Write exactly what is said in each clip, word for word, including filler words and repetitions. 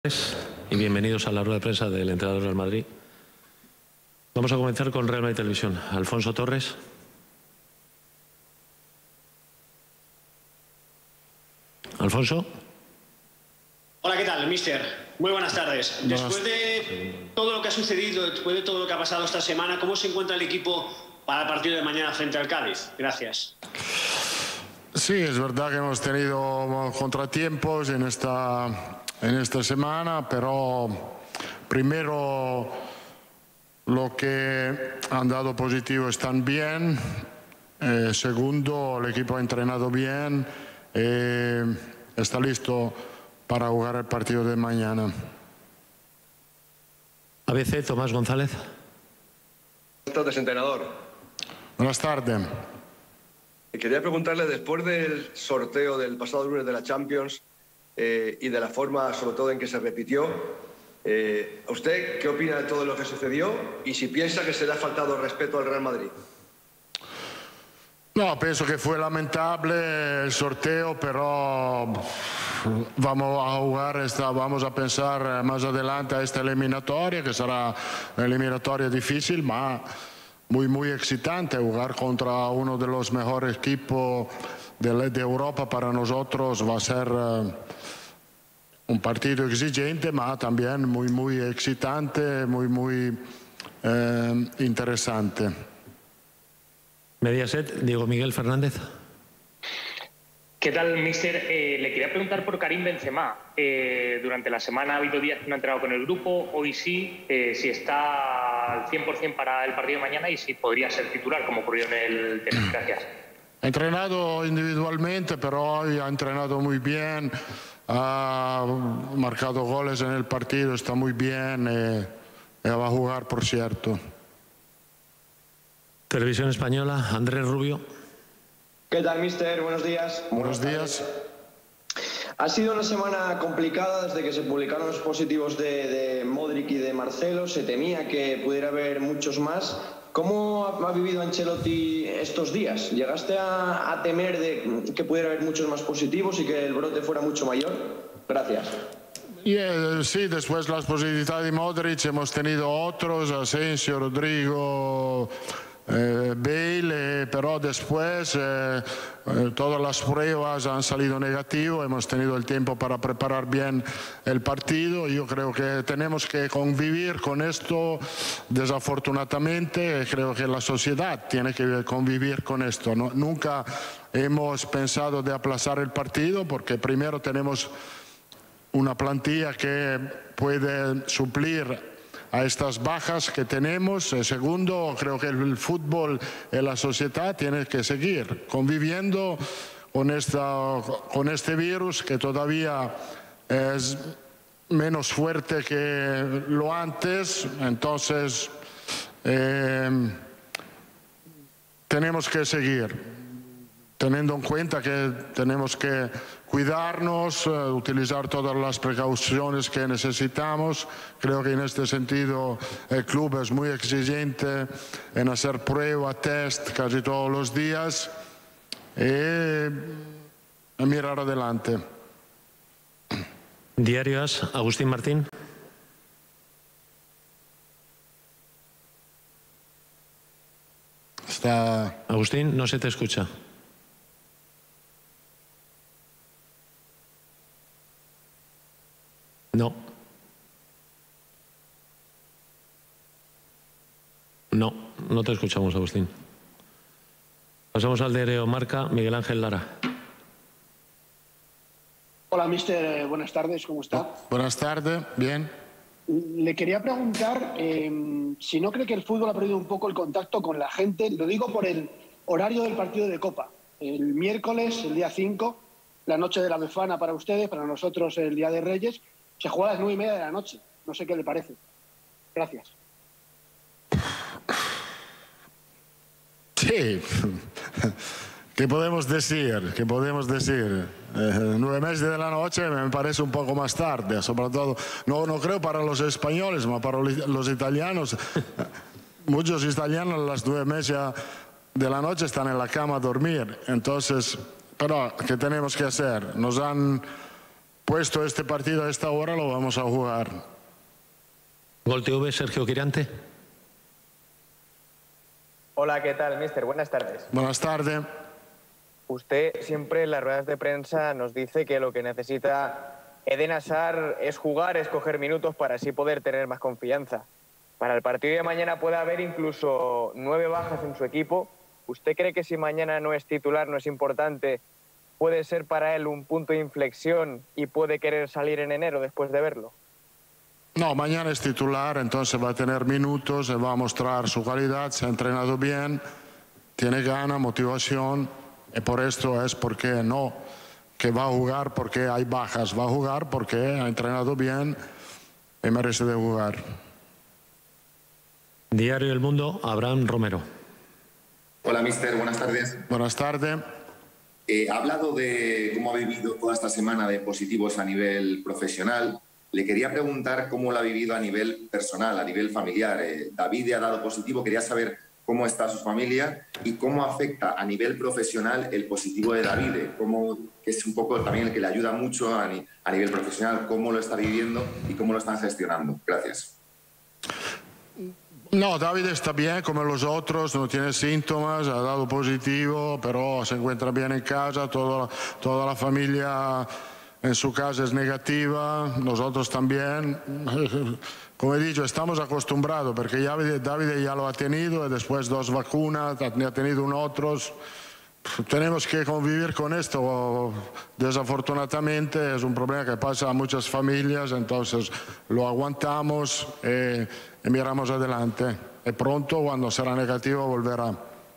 Y bienvenidos a la rueda de prensa del entrenador del Madrid. Vamos a comenzar con Real Madrid Televisión. Alfonso Torres. Alfonso. Hola, ¿qué tal, mister? Muy buenas tardes. Después de todo lo que ha sucedido, después de todo lo que ha pasado esta semana, ¿cómo se encuentra el equipo para el partido de mañana frente al Cádiz? Gracias. Sí, es verdad que hemos tenido contratiempos en esta, en esta semana, pero primero lo que han dado positivo están bien. Eh, segundo, el equipo ha entrenado bien. Eh, está listo para jugar el partido de mañana. A B C, Tomás González. Buenas tardes, entrenador. Buenas tardes. Quería preguntarle, después del sorteo del pasado lunes de la Champions eh, y de la forma, sobre todo, en que se repitió, eh, ¿a usted qué opina de todo lo que sucedió y si piensa que se le ha faltado respeto al Real Madrid? No, penso che fu lamentable il sorteo, però vamos a jugar, esta, vamos a pensar más adelante a esta eliminatoria, que será una eliminatoria difícil, ma muy, muy excitante. Jugar contra uno de los mejores equipos de, de Europa para nosotros va a ser uh, un partido exigente, ma también muy, muy excitante, muy, muy uh, interesante. Mediaset, Diego Miguel Fernández. ¿Qué tal, mister? Eh, le quería preguntar por Karim Benzema. Eh, durante la semana ha habido días que no ha entrenado con el grupo, hoy sí, eh, si está al cien por cien para el partido de mañana y si podría ser titular, como ocurrió en el tenis. Gracias. Ha entrenado individualmente, pero hoy ha entrenado muy bien, ha marcado goles en el partido, está muy bien y, y va a jugar, por cierto. Televisión Española, Andrés Rubio. ¿Qué tal, mister? Buenos días. Buenos días. Ha sido una semana complicada desde que se publicaron los positivos de, de Modric y de Marcelo. Se temía que pudiera haber muchos más. ¿Cómo ha, ha vivido Ancelotti estos días? ¿Llegaste a, a temer de que pudiera haber muchos más positivos y que el brote fuera mucho mayor? Gracias. Yeah, sí, después de las posibilidades de Modric hemos tenido otros, Asensio, Rodrigo, eh, Bale, eh, pero después eh, eh, todas las pruebas han salido negativas, hemos tenido el tiempo para preparar bien el partido. Yo creo que tenemos que convivir con esto, desafortunadamente, creo que la sociedad tiene que convivir con esto. ¿no? Nunca hemos pensado de aplazar el partido porque primero tenemos una plantilla que puede suplir a estas bajas que tenemos. Segundo, creo que el fútbol y la sociedad tienen que seguir conviviendo con, esta, con este virus que todavía es menos fuerte que lo antes. Entonces, eh, tenemos que seguir, teniendo en cuenta que tenemos que cuidarnos, uh, utilizar todas las precauciones que necesitamos. Creo que en este sentido el club es muy exigente en hacer prueba, test casi todos los días y mirar adelante. Diario As, Agustín Martín. Está... Agustín, no se te escucha. No. No, no te escuchamos, Agustín. Pasamos al diario Marca, Miguel Ángel Lara. Hola, mister. Buenas tardes, ¿cómo está? Buenas tardes, bien. Le quería preguntar eh, si no cree que el fútbol ha perdido un poco el contacto con la gente. Lo digo por el horario del partido de Copa. El miércoles, el día cinco, la noche de la Befana para ustedes, para nosotros el día de Reyes. Se juega a las nueve y media de la noche. No sé qué le parece. Gracias. Sí. ¿Qué podemos decir? ¿Qué podemos decir? Eh, nueve meses de la noche me parece un poco más tarde, sobre todo, no, no creo para los españoles, pero para los italianos. Muchos italianos a las nueve meses de la noche están en la cama a dormir. Entonces, pero, ¿qué tenemos que hacer? Nos han puesto este partido a esta hora lo vamos a jugar. Gol T V, Sergio Quirante. Hola, ¿qué tal, mister? Buenas tardes. Buenas tardes. Usted siempre en las ruedas de prensa nos dice que lo que necesita Eden Hazard es jugar, es coger minutos para así poder tener más confianza. Para el partido de mañana puede haber incluso nueve bajas en su equipo. ¿Usted cree que si mañana no es titular, no es importante, puede ser para él un punto de inflexión y puede querer salir en enero después de verlo? No, mañana es titular, entonces va a tener minutos, se va a mostrar su calidad, se ha entrenado bien, tiene ganas, motivación, y por esto es porque no, que va a jugar porque hay bajas, va a jugar porque ha entrenado bien y merece de jugar. Diario El Mundo, Abraham Romero. Hola, mister, buenas tardes. Buenas tardes. Eh, ha hablado de cómo ha vivido toda esta semana de positivos a nivel profesional. Le quería preguntar cómo lo ha vivido a nivel personal, a nivel familiar. Eh, David ha dado positivo, quería saber cómo está su familia y cómo afecta a nivel profesional el positivo de David, cómo, que es un poco también el que le ayuda mucho a, ni, a nivel profesional, cómo lo está viviendo y cómo lo están gestionando. Gracias. No, David está bien como los otros, no tiene síntomas, ha dado positivo, pero se encuentra bien en casa, toda, toda la familia en su casa es negativa, nosotros también. Como he dicho, estamos acostumbrados porque ya David ya lo ha tenido y después dos vacunas, ha tenido un otros. Tenemos que convivir con esto, desafortunadamente es un problema que pasa a muchas familias, entonces lo aguantamos y, y miramos adelante. Y pronto, cuando será negativo, volverá.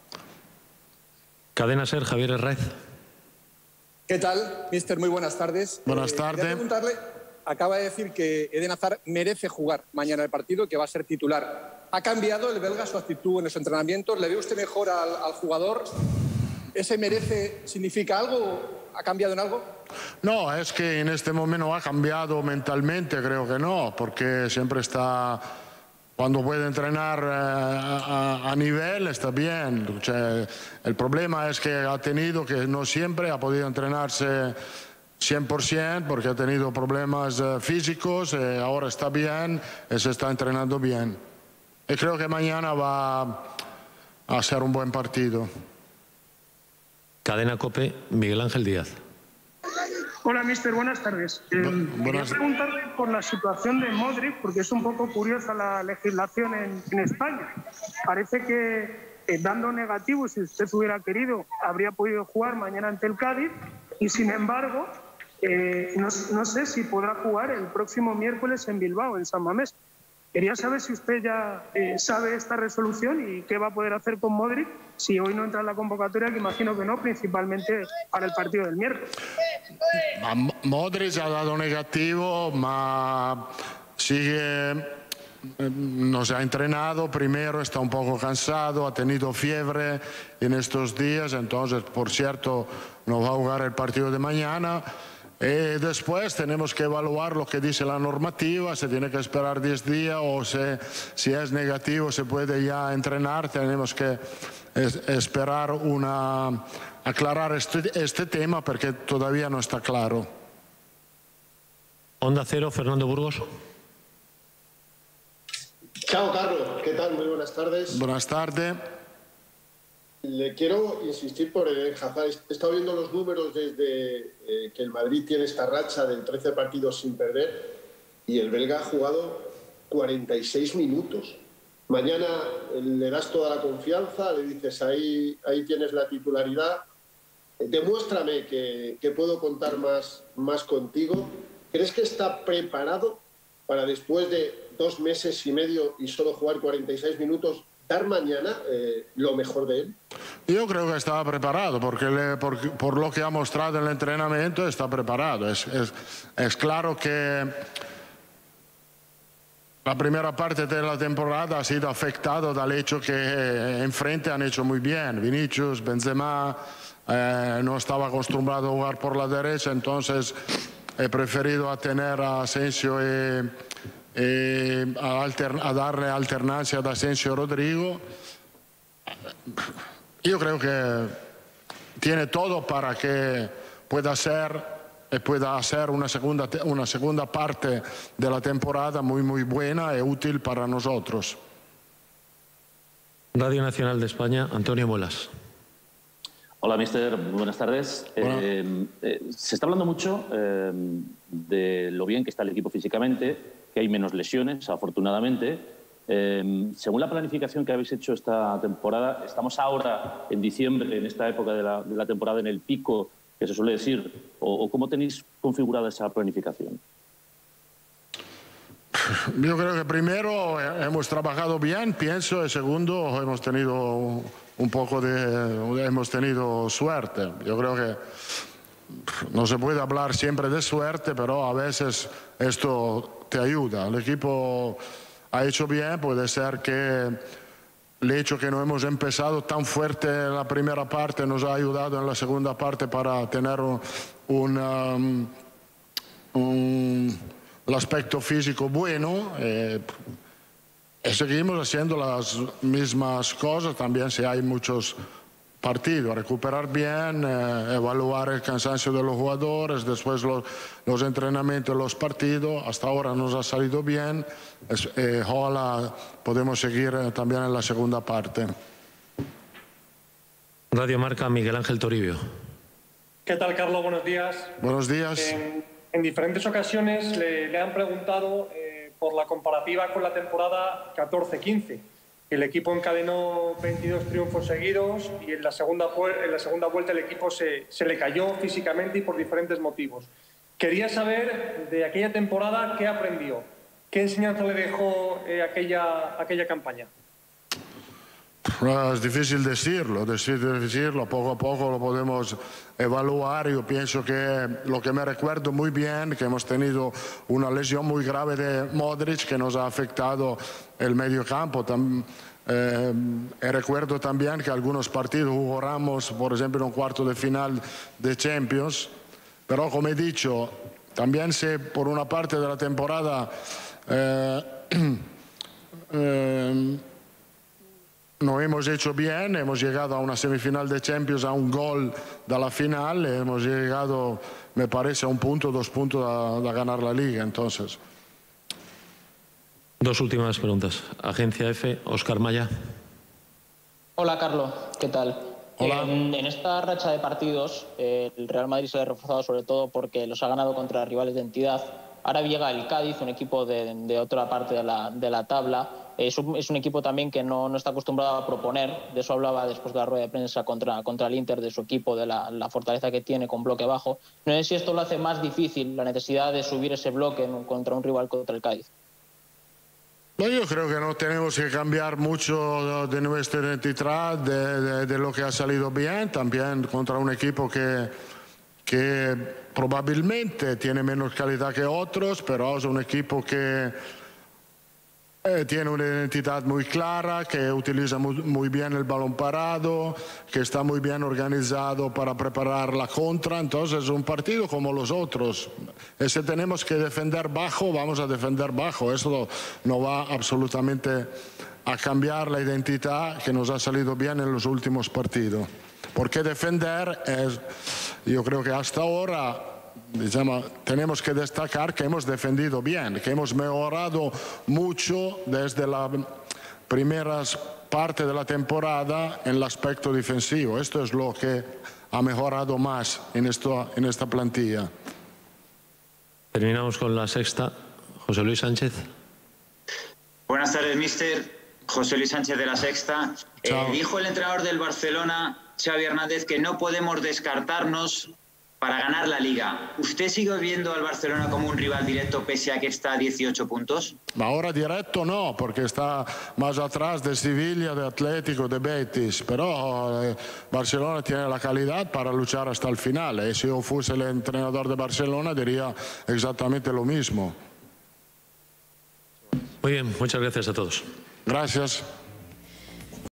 Cadena Ser, Javier Herraiz. ¿Qué tal, mister? Muy buenas tardes. Buenas eh, tardes. Quería preguntarle, acaba de decir que Eden Hazard merece jugar mañana el partido, que va a ser titular. ¿Ha cambiado el belga su actitud en los entrenamientos? ¿Le ve usted mejor al, al jugador? ¿Ese merece significa algo? ¿Ha cambiado en algo? No, es que en este momento ha cambiado mentalmente, creo que no, porque siempre está, cuando puede entrenar eh, a, a nivel, está bien. O sea, el problema es que ha tenido que no siempre ha podido entrenarse cien por ciento porque ha tenido problemas eh, físicos, eh, ahora está bien y se está entrenando bien. Y creo que mañana va a ser un buen partido. Cadena COPE, Miguel Ángel Díaz. Hola, mister, buenas tardes. Eh, Bu buenas... Quería preguntarle por la situación de Modric, porque es un poco curiosa la legislación en, en España. Parece que eh, dando negativo, si usted hubiera querido, habría podido jugar mañana ante el Cádiz y, sin embargo, eh, no, no sé si podrá jugar el próximo miércoles en Bilbao, en San Mamés. Quería saber si usted ya eh, sabe esta resolución y qué va a poder hacer con Modric si hoy no entra en la convocatoria, que imagino que no, principalmente para el partido del miércoles. Modric ha dado negativo, ma sigue, no se ha entrenado, primero está un poco cansado, ha tenido fiebre en estos días, entonces, por cierto, no va a jugar el partido de mañana. Y después tenemos que evaluar lo que dice la normativa, se tiene que esperar diez días o se, si es negativo se puede ya entrenar, tenemos que es, esperar una, aclarar este, este tema porque todavía no está claro. Onda Cero, Fernando Burgos. Chao, Carlos, ¿qué tal? Muy buenas tardes. Buenas tardes. Le quiero insistir por Eden Hazard. He estado viendo los números desde eh, que el Madrid tiene esta racha de trece partidos sin perder y el belga ha jugado cuarenta y seis minutos. Mañana le das toda la confianza, le dices ahí, ahí tienes la titularidad, demuéstrame que, que puedo contar más, más contigo. ¿Crees que está preparado para después de dos meses y medio y solo jugar cuarenta y seis minutos dar mañana eh, lo mejor de él? Yo creo que estaba preparado, porque, le, por, por lo que ha mostrado en el entrenamiento está preparado. Es, es, es claro que la primera parte de la temporada ha sido afectada del hecho que enfrente han hecho muy bien. Vinicius, Benzema, eh, no estaba acostumbrado a jugar por la derecha, entonces he preferido a tener a Asensio y... Eh, a, alter, a darle alternancia a Asensio Rodrigo. Yo creo que tiene todo para que pueda ser pueda hacer una segunda, una segunda parte de la temporada muy, muy buena y útil para nosotros. Radio Nacional de España, Antonio Muelas. Hola, mister. Buenas tardes. Eh, eh, se está hablando mucho eh, de lo bien que está el equipo físicamente, que hay menos lesiones, afortunadamente. Eh, según la planificación que habéis hecho esta temporada, estamos ahora en diciembre, en esta época de la, de la temporada, en el pico que se suele decir, o, o ¿cómo tenéis configurada esa planificación? Yo creo que primero hemos trabajado bien, pienso, y segundo hemos tenido un poco de hemos tenido suerte. Yo creo que no se puede hablar siempre de suerte, pero a veces esto te ayuda. El equipo ha hecho bien, puede ser que el hecho que no hemos empezado tan fuerte en la primera parte nos ha ayudado en la segunda parte para tener un, un, um, un el aspecto físico bueno. Eh, y seguimos haciendo las mismas cosas también si hay muchos partidos, recuperar bien, eh, evaluar el cansancio de los jugadores, después los, los entrenamientos, los partidos. Hasta ahora nos ha salido bien, es, eh, ojalá podemos seguir eh, también en la segunda parte. Radio Marca, Miguel Ángel Toribio. ¿Qué tal, Carlos? Buenos días. Buenos días. Eh, en diferentes ocasiones le, le han preguntado eh, por la comparativa con la temporada catorce quince. El equipo encadenó veintidós triunfos seguidos y en la segunda, en la segunda vuelta el equipo se, se le cayó físicamente y por diferentes motivos. Quería saber de aquella temporada qué aprendió, qué enseñanza le dejó eh, aquella, aquella campaña. Es difícil decirlo, es difícil decirlo, poco a poco lo podemos evaluar. Yo pienso que lo que me recuerdo muy bien, que hemos tenido una lesión muy grave de Modric que nos ha afectado el medio campo. Tam, eh, recuerdo también que algunos partidos jugamos, por ejemplo, en un cuarto de final de Champions, pero como he dicho, también sé por una parte de la temporada eh, eh, no hemos hecho bien, hemos llegado a una semifinal de Champions a un gol de la final, hemos llegado, me parece, a un punto, dos puntos a, a ganar la Liga, entonces. Dos últimas preguntas. Agencia F, Óscar Maya. Hola, Carlos, ¿qué tal? Hola. En, en esta racha de partidos, eh, el Real Madrid se le ha reforzado sobre todo porque los ha ganado contra rivales de entidad. Ahora llega el Cádiz, un equipo de, de otra parte de la, de la tabla. Es un, es un equipo también que no, no está acostumbrado a proponer. De eso hablaba después de la rueda de prensa contra, contra el Inter, de su equipo, de la, la fortaleza que tiene con bloque bajo. No sé si esto lo hace más difícil, la necesidad de subir ese bloque en, contra un rival contra el Cádiz. No, yo creo que no tenemos que cambiar mucho de nuestra identidad, de, de, de lo que ha salido bien, también contra un equipo que, que probablemente tiene menos calidad que otros, pero es un equipo que eh, tiene una identidad muy clara, que utiliza muy, muy bien el balón parado, que está muy bien organizado para preparar la contra. Entonces es un partido como los otros. Y si tenemos que defender bajo, vamos a defender bajo. Eso no va absolutamente a cambiar la identidad que nos ha salido bien en los últimos partidos. Porque defender es, yo creo que hasta ahora, digamos, tenemos que destacar que hemos defendido bien, que hemos mejorado mucho desde la primera parte de la temporada en el aspecto defensivo. Esto es lo que ha mejorado más en, esto, en esta plantilla. Terminamos con la sexta. José Luis Sánchez. Buenas tardes, mister. José Luis Sánchez de la Sexta. Eh, dijo el entrenador del Barcelona, Xavi Hernández, que no podemos descartarnos para ganar la Liga. ¿Usted sigue viendo al Barcelona como un rival directo pese a que está a dieciocho puntos? Ahora directo no, porque está más atrás de Sevilla, de Atlético, de Betis, pero eh, Barcelona tiene la calidad para luchar hasta el final. Y si yo fuese el entrenador de Barcelona diría exactamente lo mismo. Muy bien, muchas gracias a todos. Gracias.